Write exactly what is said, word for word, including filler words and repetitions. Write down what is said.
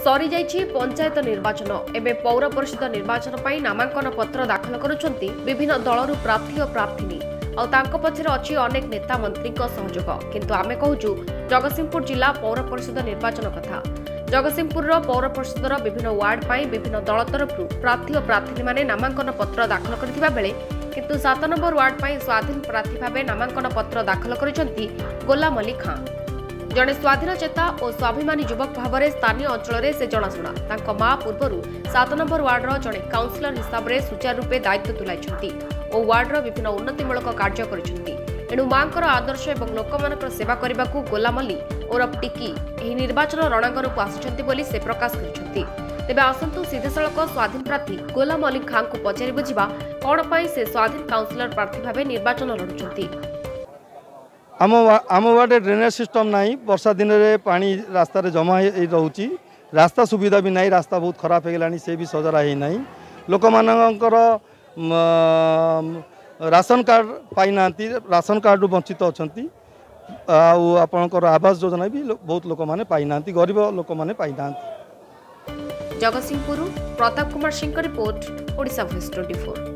सरी जाइछि पंचायत निर्वाचन एबे पौर परिषद निर्वाचन पर नामांकन पत्र दाखल करुछंती विभिन्न दलरू प्रार्थी और प्रार्थीनी और तांको पछरे अछि अनेक नेता मंत्री सहयोग किंतु आमे कहूछु जगतसिंहपुर जिला पौर परिषद निर्वाचन कथा। जगतसिंहपुर पौर परिषदर विभिन्न वार्ड पर विभिन्न दल तरफ प्रार्थी और प्रार्थी माने नामांकन पत्र दाखल करथिबा बेले किंतु सात नंबर वार्ड पर स्वाधीन प्रार्थी भाव नामांकन पत्र दाखल करिसेंती गोलाम अली खां। जड़े स्वाधीनचेता और स्वाभिमानी युवक भाव में स्थानीय अंचल से जनाशुना तांको मां पूर्व सात नंबर वार्डर जड़े काउंसिलर हिसाब से सुचारू रूपे दायित्व तुलाई और वार्डर विभिन्न उन्नतिमूलक कार्य कर मां आदर्श और लोक सेवा करने को गोलाम अली ओरफ टिकी यह निर्वाचन रणांगन को आसी से प्रकाश कर तेज आसतु सीधासख स्वाधीन प्रार्थी गोलाम अली खां को पचारि बुझा कौन पर से स्वाधीन काउंसिलर प्रार्थी भाव निर्वाचन लड़ुंट। आम आम वार्ड ड्रेनेज सिस्टम नहीं वर्षा दिन में पानी रास्ता जमा रोचे रास्ता सुविधा भी नहीं रास्ता बहुत खराब हो गलानी से भी सजरा ही नहीं लोक मानकर राशन कार्ड पाई ना राशन कार्ड वंचित अच्छा आपणकर आवास योजना भी बहुत लोक मैंने पाई ना गरीब लोक मैंने पाई ना। जगतसिंहपुर प्रताप कुमार सिंह रिपोर्ट ओडिशा भॉइस चौबीस।